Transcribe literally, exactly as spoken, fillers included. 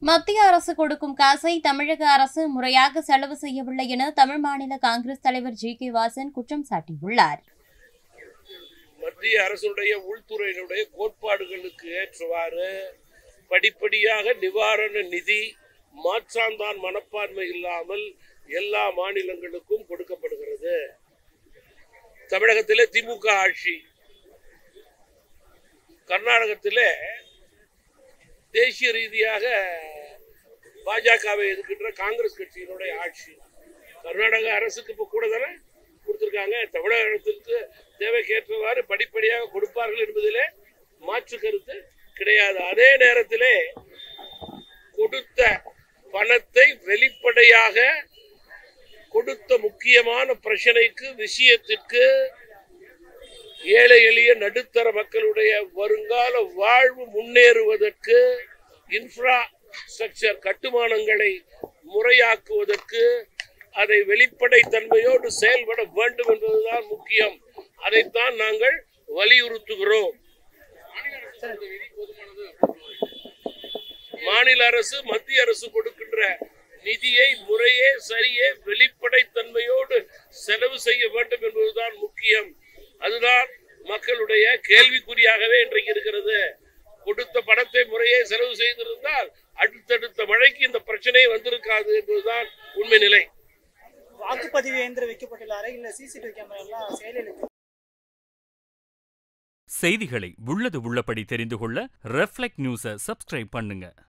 மத்திய அரசு கொடுக்கும் காசை தமிழக அரசு முறையாக செலவு செய்யவில்லை என தமிழ் மாநில காங்கிரஸ் தலைவர் ஜி கே வாசன் குற்றம் சாட்டியுள்ளார். மத்திய அரசுடைய உள்துறையினுடைய கோட்பாடுகளுக்கு ஏற்றவாறு படிப்படியாக நிவாரண நிதி மாற்றாந்தான் மனப்பான்மை இல்லாமல் எல்லா மாநிலங்களுக்கும் கொடுக்கப்படுகிறது. தமிழகத்திலே திமுக ஆட்சி, கர்நாடகத்திலே தேசிய ரீதியாக பாஜகவை எதிர்க்கின்ற காங்கிரஸ் கட்சியினுடைய ஆட்சி. கர்நாடக அரசுக்கு இப்போ கூட தானே கொடுத்திருக்காங்க. தமிழகத்திற்கு தேவைக்கேற்றவாறு படிப்படியாக கொடுப்பார்கள் என்பதிலே மாற்று கருத்து கிடையாது. அதே நேரத்திலே கொடுத்த பணத்தை வெளிப்படையாக கொடுத்த முக்கியமான பிரச்சனைக்கு விஷயத்திற்கு ஏழை எளிய நடுத்தர மக்களுடைய வருங்கால வாழ்வு முன்னேறுவதற்கு இன்ஃப்ராஸ்ட்ரக்சர் கட்டுமானங்களை முறையாக்குவதற்கு அதை வெளிப்படைத்தன்மையோடு செயல்பட வேண்டும் என்பதுதான் முக்கியம். அதைத்தான் நாங்கள் வலியுறுத்துகிறோம். மாநில அரசு மத்திய அரசு கொடுக்கின்ற நிதியை முறையே சரியே வெளிப்படைத்தன்மையோடு செலவு செய்ய வேண்டும் என்பதுதான் முக்கியம். அதுதான் மக்களுடைய கேள்விக்குறியாகவே இன்றைக்கு இருக்கிறது. கொடுத்த பணத்தை முறையே செலவு செய்திருந்தால் அடுத்தடுத்த மழைக்கு இந்த பிரச்சனை வந்திருக்காது என்பதுதான் உண்மை நிலை. வாக்குப்பதிவு இயந்திரம் வைக்கப்பட்டுள்ள அறையில் சிசிடிவி கேமரா எல்லாம் செயலிழக்கும். செய்திகளை உள்ளது உள்ளபடி தெரிந்து கொள்ள ரெஃப்ளெக்ட் நியூஸை சப்ஸ்கிரைப் பண்ணுங்க.